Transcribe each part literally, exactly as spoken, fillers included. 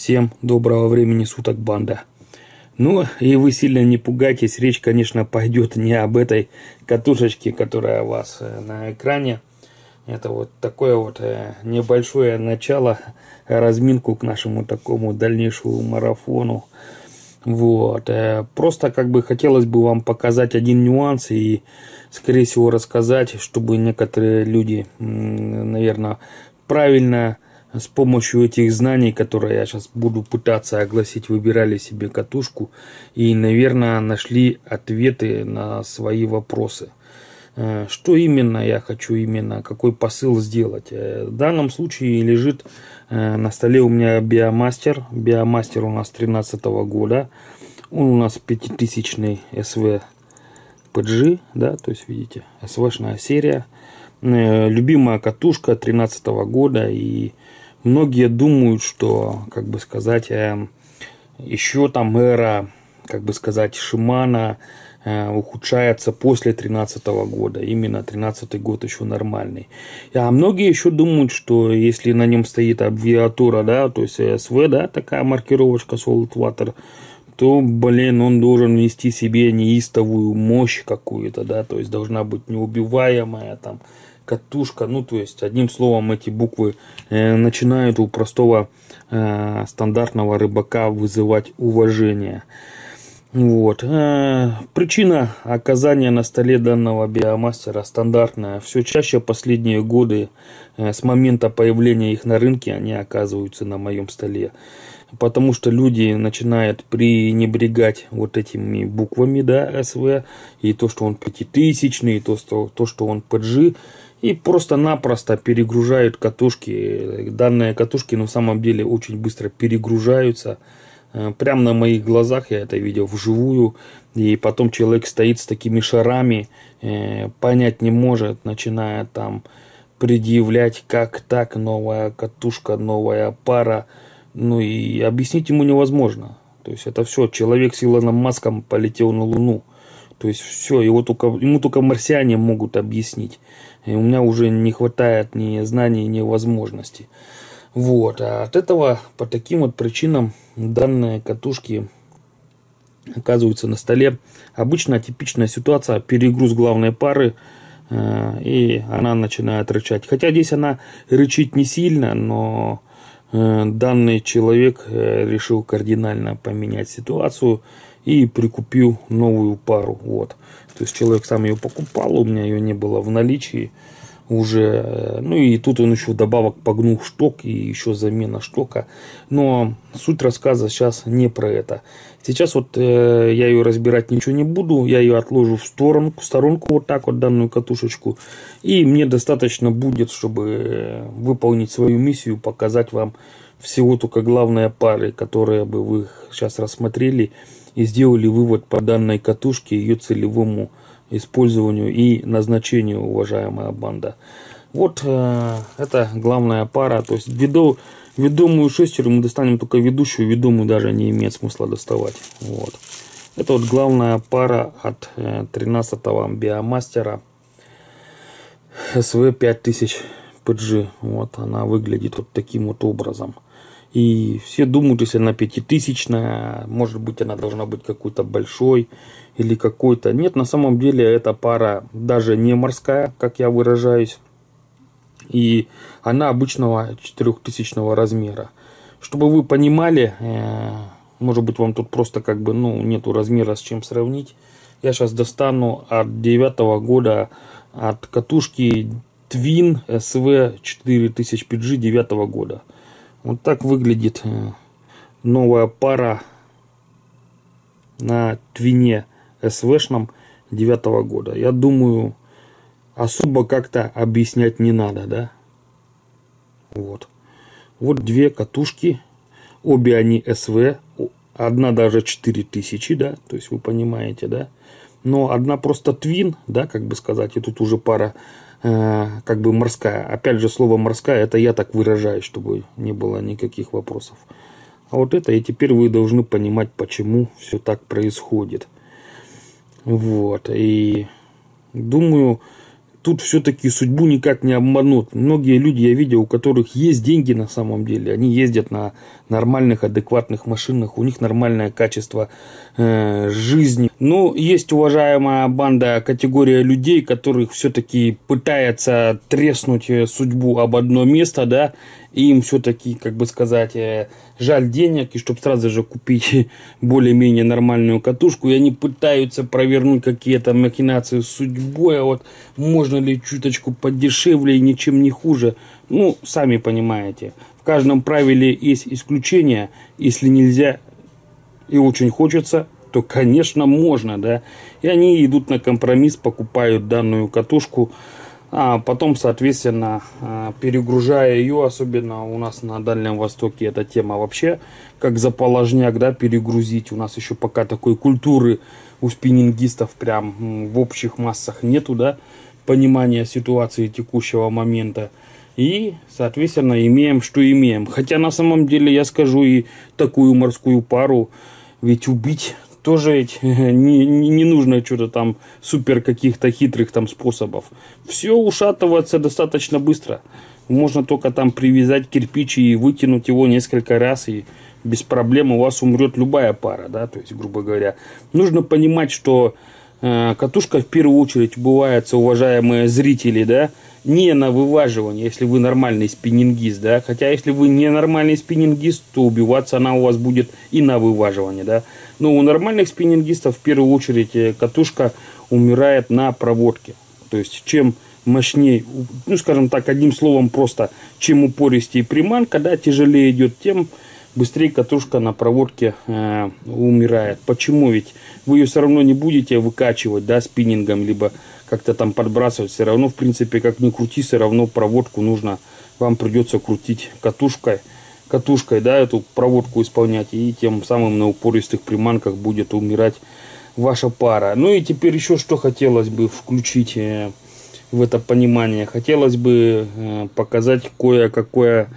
Всем доброго времени суток, банда. Ну, и вы сильно не пугайтесь, речь, конечно, пойдет не об этой катушечке, которая у вас на экране. Это вот такое вот небольшое начало, разминку к нашему такому дальнейшему марафону. Вот. Просто как бы хотелось бы вам показать один нюанс и, скорее всего, рассказать, чтобы некоторые люди, наверное, правильно с помощью этих знаний, которые я сейчас буду пытаться огласить, выбирали себе катушку и, наверное, нашли ответы на свои вопросы. Что именно я хочу, именно какой посыл сделать? В данном случае лежит на столе у меня Биомастер. Биомастер у нас тринадцатого года. Он у нас пятитысячный эс ви пи джи, да, то есть видите, эс ви-шная серия. Любимая катушка тринадцатого года, и многие думают, что, как бы сказать, еще там эра, как бы сказать, Шимано ухудшается после тринадцатого года. Именно тринадцатый год еще нормальный. А многие еще думают, что если на нем стоит аббревиатура, да, то есть эс ви, да, такая маркировочка Saltwater, то, блин, он должен нести себе неистовую мощь какую-то, да, то есть должна быть неубиваемая там катушка. Ну, то есть, одним словом, эти буквы э, начинают у простого э, стандартного рыбака вызывать уважение. Вот. Причина оказания на столе данного Биомастера стандартная. Все чаще последние годы, с момента появления их на рынке, они оказываются на моем столе. Потому что люди начинают пренебрегать вот этими буквами, да, эс ви, и то, что он пятитысячный, и то, что, то, что он пи джи, и просто-напросто перегружают катушки. Данные катушки на самом деле очень быстро перегружаются. Прямо на моих глазах я это видел вживую. И потом человек стоит с такими шарами, э, понять не может, начиная там предъявлять, как так, новая катушка, новая пара. Ну и объяснить ему невозможно. То есть это все, человек с Илоном Маском полетел на Луну. То есть все, его только, ему только марсиане могут объяснить. И у меня уже не хватает ни знаний, ни возможностей. Вот, а от этого по таким вот причинам данные катушки оказываются на столе. Обычно типичная ситуация: перегруз главной пары, э, и она начинает рычать. Хотя здесь она рычит не сильно, но э, данный человек э, решил кардинально поменять ситуацию и прикупил новую пару. Вот. То есть человек сам ее покупал, у меня ее не было в наличии уже. Ну и тут он еще вдобавок погнул шток, и еще замена штока. Но суть рассказа сейчас не про это. Сейчас вот э, я ее разбирать ничего не буду. Я ее отложу в сторонку, в сторонку вот так вот, данную катушечку. И мне достаточно будет, чтобы выполнить свою миссию, показать вам всего только главные пары, которые бы вы сейчас рассмотрели и сделали вывод по данной катушке, ее целевому использованию и назначению, уважаемая банда. Вот э, это главная пара. То есть веду, ведомую шестерню мы достанем только ведущую, ведомую даже не имеет смысла доставать. Вот. Это вот главная пара от э, тринадцатого Биомастера эс ви пять тысяч пи джи. Вот она выглядит вот таким вот образом. И все думают, если она пятитысячная, может быть, она должна быть какой-то большой или какой-то. Нет, на самом деле эта пара даже не морская, как я выражаюсь. И она обычного четырехтысячного размера. Чтобы вы понимали, может быть, вам тут просто как бы, ну, нету размера с чем сравнить. Я сейчас достану от девятого года, от катушки Twin эс ви четыре тысячи пи джи девятого года. Вот так выглядит новая пара на твине эс ви-шном девятого года. Я думаю, особо как-то объяснять не надо, да? Вот. Вот две катушки. Обе они эс ви. Одна даже четыре тысячи, да? То есть вы понимаете, да? Но одна просто твин, да, как бы сказать. И тут уже пара как бы морская. Опять же, слово морская, это я так выражаюсь, чтобы не было никаких вопросов. А вот это, и теперь вы должны понимать, почему все так происходит. Вот. И думаю, тут все-таки судьбу никак не обманут. Многие люди, я видел, у которых есть деньги на самом деле, они ездят на нормальных, адекватных машинах, у них нормальное качество э, жизни. Но есть уважаемая банда, категория людей, которых все-таки пытается треснуть судьбу об одно место, да, и им все-таки, как бы сказать, э, жаль денег, и чтобы сразу же купить более-менее нормальную катушку, и они пытаются провернуть какие-то махинации с судьбой, а вот можно ли чуточку подешевле и ничем не хуже. Ну, сами понимаете, в каждом правиле есть исключения. Если нельзя и очень хочется, то, конечно, можно, да. И они идут на компромисс, покупают данную катушку, а потом, соответственно, перегружая ее, особенно у нас на Дальнем Востоке эта тема вообще, как заположняк, да, перегрузить. У нас еще пока такой культуры у спиннингистов прям в общих массах нету, да, понимания ситуации текущего момента. И, соответственно, имеем, что имеем. Хотя, на самом деле, я скажу и такую морскую пару, ведь убить тоже не, не, не нужно что-то там супер каких-то хитрых там способов. Все ушатывается достаточно быстро. Можно только там привязать кирпич и вытянуть его несколько раз, и без проблем у вас умрет любая пара, да, то есть, грубо говоря. Нужно понимать, что э, катушка в первую очередь убывается, уважаемые зрители, да, не на вываживание, если вы нормальный спиннингист, да, хотя если вы не нормальный спиннингист, то убиваться она у вас будет и на вываживание, да. Но у нормальных спиннингистов в первую очередь катушка умирает на проводке. То есть чем мощнее, ну скажем так, одним словом просто, чем упористее приманка, да, тяжелее идет, тем быстрее катушка на проводке э, умирает. Почему? Ведь вы ее все равно не будете выкачивать, да, спиннингом, либо как-то там подбрасывать. Все равно, в принципе, как ни крути, все равно проводку нужно, вам придется крутить катушкой. катушкой, да, эту проводку исполнять, и тем самым на упористых приманках будет умирать ваша пара. Ну и теперь еще что хотелось бы включить э, в это понимание. Хотелось бы э, показать кое-какое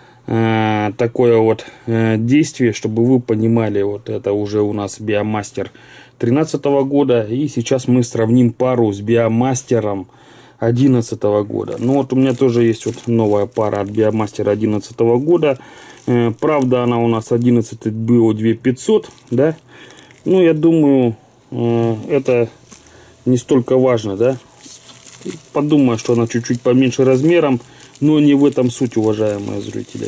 э, такое вот э, действие, чтобы вы понимали, вот это уже у нас Биомастер тринадцатого года, и сейчас мы сравним пару с Биомастером одиннадцатого года. Ну вот у меня тоже есть вот новая пара от Биомастера одиннадцатого года. Э, правда, она у нас одиннадцать би о две тысячи пятьсот, да. Ну, я думаю, э, это не столько важно, да. Подумаю, что она чуть-чуть поменьше размером, но не в этом суть, уважаемые зрители.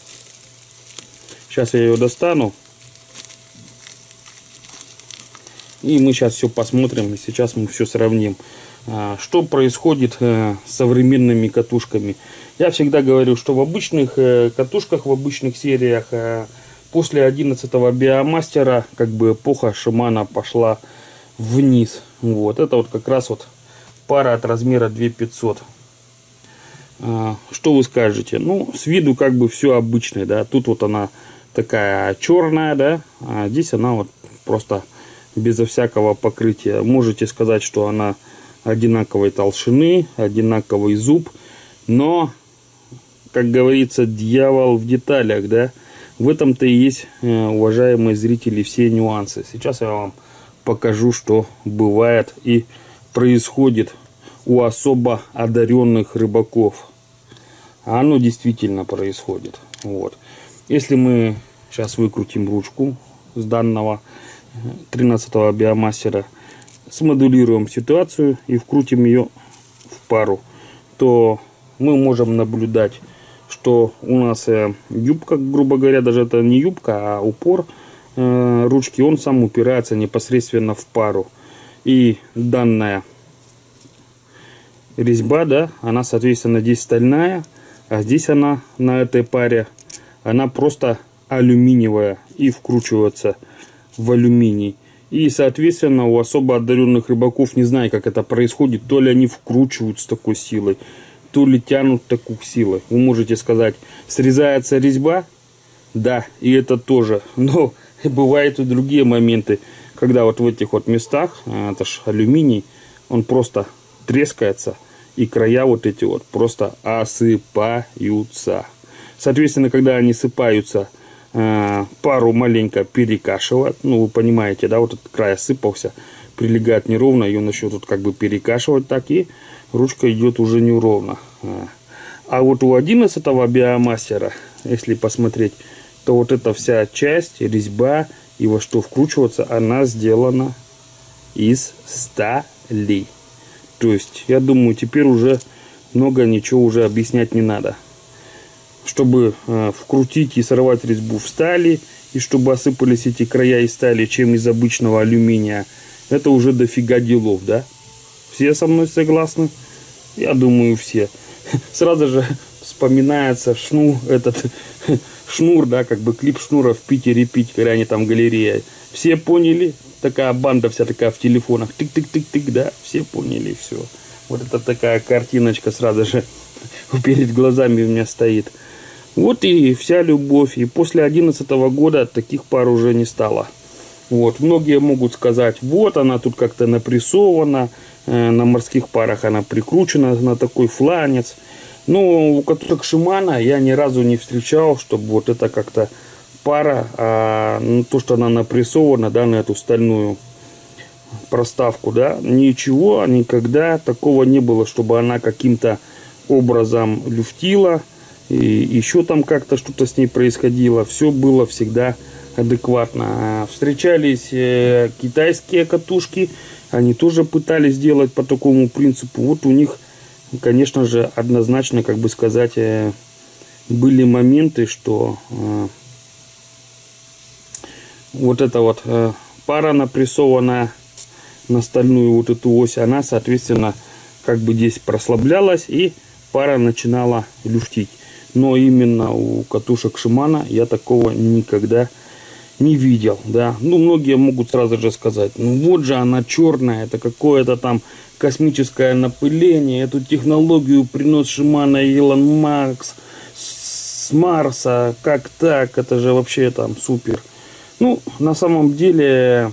Сейчас я ее достану. И мы сейчас все посмотрим, и сейчас мы все сравним. Что происходит с современными катушками. Я всегда говорю, что в обычных катушках, в обычных сериях, после одиннадцатого Биомастера, как бы эпоха Шимано пошла вниз. Вот, это вот как раз вот пара от размера две тысячи пятьсот. Что вы скажете? Ну, с виду как бы все обычное, да. Тут вот она такая черная, да, а здесь она вот просто безо всякого покрытия. Можете сказать, что она одинаковой толщины, одинаковый зуб, но, как говорится, дьявол в деталях, да. В этом-то и есть, уважаемые зрители, все нюансы. Сейчас я вам покажу, что бывает и происходит у особо одаренных рыбаков. А оно действительно происходит. Вот. Если мы сейчас выкрутим ручку с данного тринадцатого Биомастера, смодулируем ситуацию и вкрутим ее в пару, то мы можем наблюдать, что у нас юбка, грубо говоря, даже это не юбка, а упор э, ручки, он сам упирается непосредственно в пару. И данная резьба, да, она, соответственно, здесь стальная, а здесь она на этой паре, она просто алюминиевая и вкручивается в алюминий. И, соответственно, у особо одаренных рыбаков, не знаю, как это происходит, то ли они вкручивают с такой силой, то ли тянут такой силой. Вы можете сказать, срезается резьба? Да, и это тоже. Но бывают и другие моменты, когда вот в этих вот местах, это ж алюминий, он просто трескается, и края вот эти вот просто осыпаются. Соответственно, когда они сыпаются, пару маленько перекашивает, ну вы понимаете, да, вот этот край осыпался, прилегает неровно, ее начнет тут как бы перекашивать так, и ручка идет уже неровно. А вот у одиннадцатого биомастера, если посмотреть, то вот эта вся часть, резьба и во что вкручиваться, она сделана из стали. То есть, я думаю, теперь уже много ничего уже объяснять не надо. Чтобы э, вкрутить и сорвать резьбу в стали, и чтобы осыпались эти края из стали, чем из обычного алюминия, это уже дофига делов, да? Все со мной согласны? Я думаю, все. Сразу же вспоминается шнур, этот шнур, да, как бы клип Шнура в Питере пить, когда они там галерея. Все поняли? Такая банда вся такая в телефонах. Тык-тык-тык-тык, да? Все поняли, все. Вот это такая картиночка сразу же перед глазами у меня стоит. Вот и вся любовь. И после одиннадцатого года таких пар уже не стало. Вот. Многие могут сказать, вот она тут как-то напрессована. Э, на морских парах она прикручена на такой фланец. Но у катушек Шимано я ни разу не встречал, чтобы вот это как-то пара, а ну, то, что она напрессована, да, на эту стальную проставку, да, ничего, никогда такого не было, чтобы она каким-то образом люфтила, и еще там как-то что-то с ней происходило. Все было всегда адекватно. Встречались э, китайские катушки, они тоже пытались сделать по такому принципу. Вот у них, конечно же, однозначно, как бы сказать, э, были моменты, что э, вот эта вот э, пара напрессованная на стальную вот эту ось, она, соответственно, как бы здесь прослаблялась, и пара начинала люфтить. Но именно у катушек Шимано я такого никогда не видел, да. Ну, многие могут сразу же сказать, ну вот же она черная, это какое-то там космическое напыление, эту технологию принес Шимано и Илон Маск с Марса, как так, это же вообще там супер. Ну, на самом деле,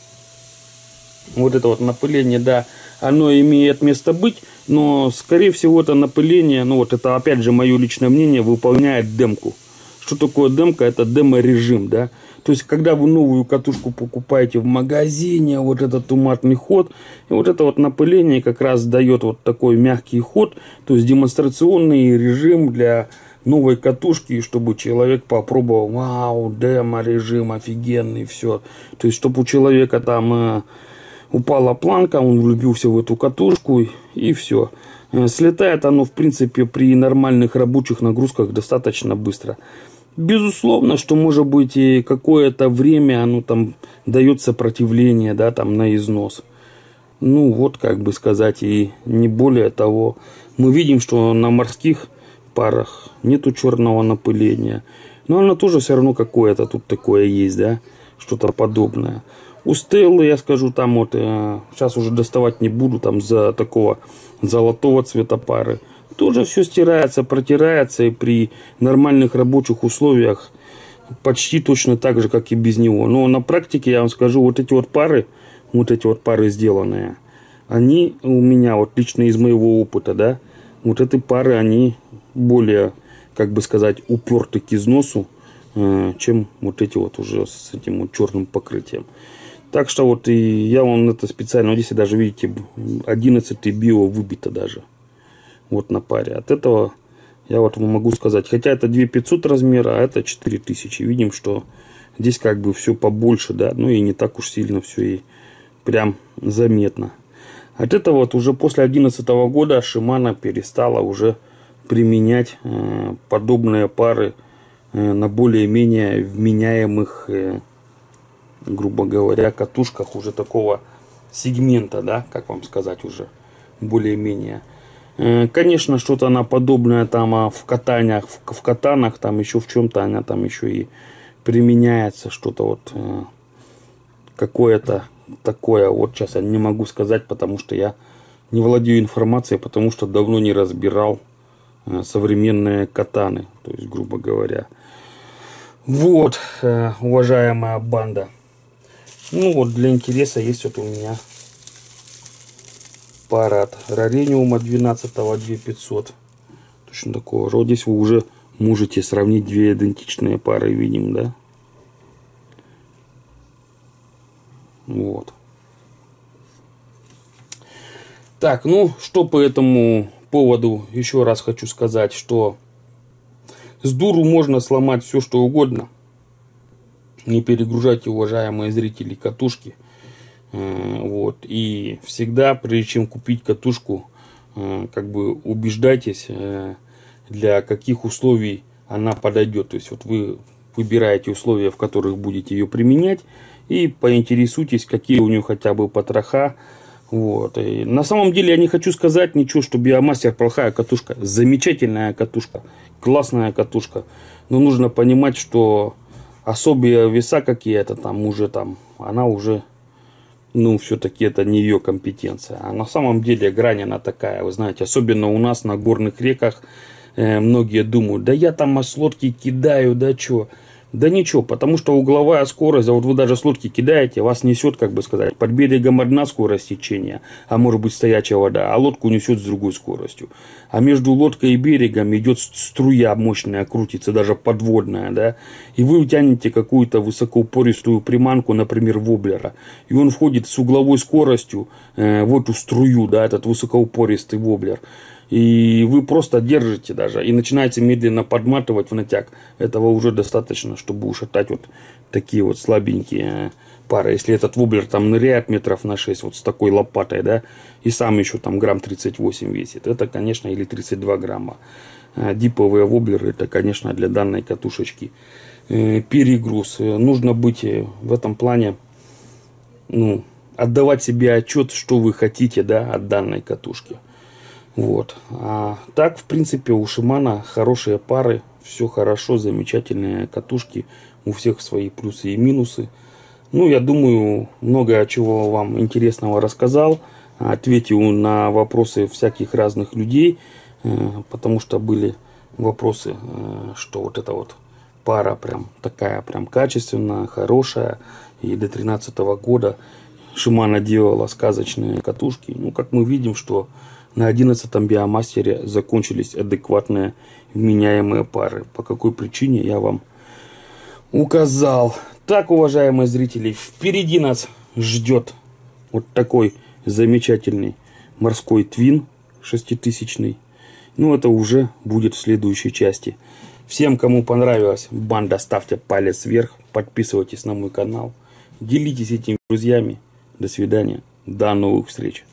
вот это вот напыление, да, оно имеет место быть, но, скорее всего, это напыление, ну, вот это, опять же, мое личное мнение, выполняет демку. Что такое демка? Это демо-режим, да. То есть, когда вы новую катушку покупаете в магазине, вот этот туматный ход, и вот это вот напыление как раз дает вот такой мягкий ход, то есть, демонстрационный режим для новой катушки, чтобы человек попробовал, вау, демо-режим офигенный, все. То есть, чтобы у человека там э, упала планка, он влюбился в эту катушку, и, и все. Э, слетает оно, в принципе, при нормальных рабочих нагрузках достаточно быстро. Безусловно, что может быть и какое-то время оно там дает сопротивление, да, там на износ. Ну, вот, как бы сказать, и не более того. Мы видим, что на морских парах нету черного напыления, но оно тоже все равно какое-то тут такое есть, да, что-то подобное. У Стеллы, я скажу, там вот э, сейчас уже доставать не буду, там за такого золотого цвета пары тоже все стирается, протирается, и при нормальных рабочих условиях почти точно так же, как и без него. Но на практике я вам скажу, вот эти вот пары, вот эти вот пары сделанные, они у меня вот лично из моего опыта, да, вот эти пары, они более, как бы сказать, уперты к износу, э, чем вот эти вот уже с этим вот черным покрытием. Так что вот и я вам это специально, вот здесь даже видите, одиннадцатый био выбито даже. Вот на паре. От этого я вот могу сказать, хотя это две тысячи пятьсот размера, а это четыре тысячи. Видим, что здесь как бы все побольше, да, ну и не так уж сильно все и прям заметно. От этого вот уже после две тысячи одиннадцатого года Шимано перестала уже применять э, подобные пары э, на более-менее вменяемых, э, грубо говоря, катушках уже такого сегмента, да, как вам сказать, уже более-менее. Э, конечно, что-то она подобное там а в катаниях, в, в катанах, там еще в чем-то она там еще и применяется, что-то вот э, какое-то такое. Вот сейчас я не могу сказать, потому что я не владею информацией, потому что давно не разбирал э, современные катаны, то есть, грубо говоря. Вот, э, уважаемая банда. Ну вот, для интереса есть вот у меня пара от Рарениума двенадцатого две тысячи пятьсот. Точно такого рода. Здесь вы уже можете сравнить две идентичные пары, видим, да? Вот. Так, ну, что по этому поводу еще раз хочу сказать, что с дуру можно сломать все, что угодно. Не перегружайте, уважаемые зрители, катушки. Вот. И всегда, прежде чем купить катушку, как бы убеждайтесь, для каких условий она подойдет. То есть вот вы выбираете условия, в которых будете ее применять, и поинтересуйтесь, какие у нее хотя бы потроха. Вот. И на самом деле я не хочу сказать ничего, что Биомастер плохая катушка. Замечательная катушка, классная катушка. Но нужно понимать, что особые веса какие-то там уже там, она уже, ну, все-таки это не ее компетенция. А на самом деле грань она такая, вы знаете, особенно у нас на горных реках э, многие думают, да я там с лодки кидаю, да что. Да ничего, потому что угловая скорость, а вот вы даже с лодки кидаете, вас несет, как бы сказать, под берегом одна скорость течения, а может быть стоячая вода, а лодку несет с другой скоростью. А между лодкой и берегом идет струя мощная, крутится, даже подводная, да, и вы тянете какую-то высокоупористую приманку, например, воблера, и он входит с угловой скоростью э, в эту струю, да, этот высокоупористый воблер. И вы просто держите даже и начинаете медленно подматывать в натяг. Этого уже достаточно, чтобы ушатать вот такие вот слабенькие пары. Если этот воблер там ныряет метров на шесть вот с такой лопатой, да, и сам еще там грамм тридцать восемь весит, это, конечно, или тридцать два грамма. Диповые воблеры, это, конечно, для данной катушечки перегруз. Нужно быть в этом плане, ну, отдавать себе отчет, что вы хотите, да, от данной катушки. Вот. А так, в принципе, у Шимана хорошие пары, все хорошо, замечательные катушки, у всех свои плюсы и минусы. Ну, я думаю, много чего вам интересного рассказал, ответил на вопросы всяких разных людей, потому что были вопросы, что вот эта вот пара прям такая прям качественная, хорошая, и до тринадцатого года Шимана делала сказочные катушки. Ну, как мы видим, что на одиннадцатом Биомастере закончились адекватные вменяемые пары. По какой причине я вам указал. Так, уважаемые зрители, впереди нас ждет вот такой замечательный морской твин шеститысячный. Ну, это уже будет в следующей части. Всем, кому понравилась банда, ставьте палец вверх, подписывайтесь на мой канал, делитесь этим с друзьями. До свидания, до новых встреч.